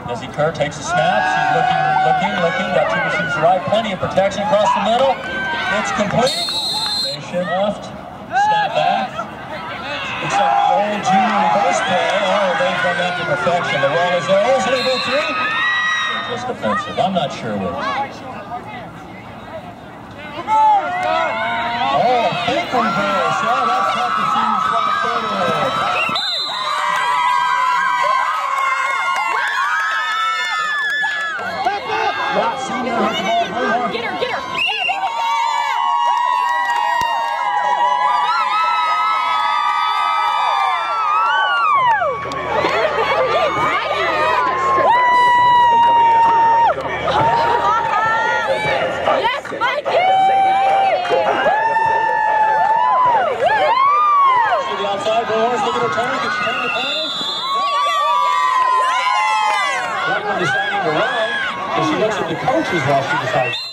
As Kerr takes a snap, she's looking, got two receivers right, plenty of protection across the middle. It's complete. Nation left, snap back. It's a old junior reverse play. Oh, they've done that to perfection. The ball is there. Oh, is it able to? They're just defensive. I'm not sure which. Oh, a fake reverse. Oh, that caught the team's right footer. Not senior has the ball very hard. Get her! Yeah, there we go! Yes, Mikey! See the outside, Boars, look at her turn. Can she turn the corner? Right when deciding to run. And she looks at the coaches while she decides.